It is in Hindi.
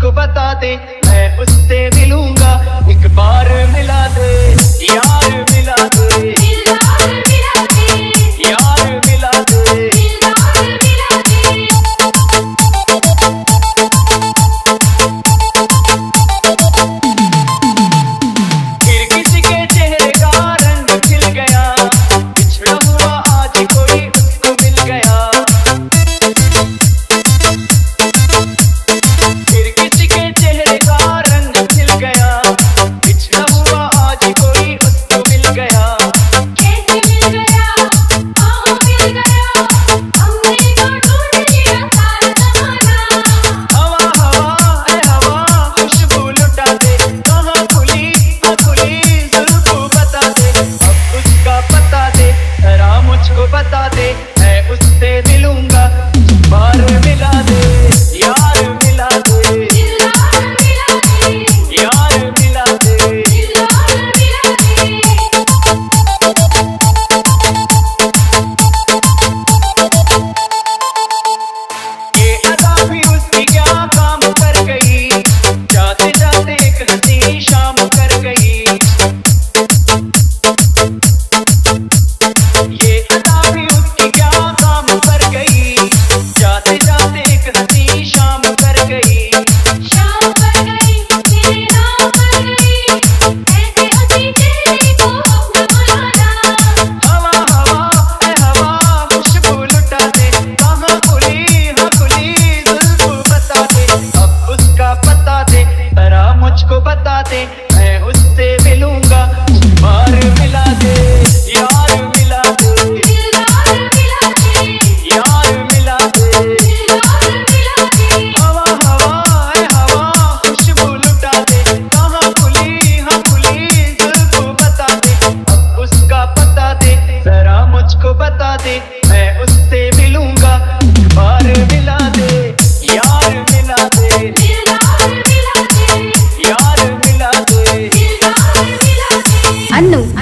मुझको बता दे, मैं उससे मिलूंगा, एक बार मिला दे, यार मिला दे, यार मिला दे। फिर किसी के चेहरे का रंग खिल गया, बिछड़ा हुआ आज कोई उसको मिल गया। फिर किसी के चेहरे का रंग खिल गया, बिछड़ा हुआ आज कोई उसको मिल गया। कैसे मिल गया, कहाँ मिल गया, हमने तो ढूंढ लिया सारा ज़माना। हवा हवा ऐ हवा खुशबू लुटा दे, कहाँ खुली जुल्फ़ बता दे, अब उसका पता दे, जरा मुझको बता दे, मैं उससे मिलूंगा, बार मिला दे, यार मिला दे, यार मिला दे। ये अदा भी उसकी क्या काम कर गई, जाते जाते एक हंसी शाम कर गई। ये अदा भी उसकी क्या काम कर गई, जाते जाते एक हंसी शाम कर गई। शाम कर गई, मेरे नाम कर गई, ऐसे हंसी चेहरे को अपना बुलाना। हवा हवा ऐ हवा खुशबू लुटा दे, कहाँ खुली जुल्फ़ बता दे, अब उसका पता दे, जरा मुझको बता दे, मैं उससे मिलूंगा, बार मिला दे, यार मिला दे, यार मिला दे। हवा हवा ऐ हवा खुशबू लुटा दे, कहाँ खुली जुल्फ़ बता दे, अब उसका पता दे, जरा मुझको बता दे, मैं उससे मिलूंगा, बार मिला दे, यार मिला दे, यार मिला दे। अन्नू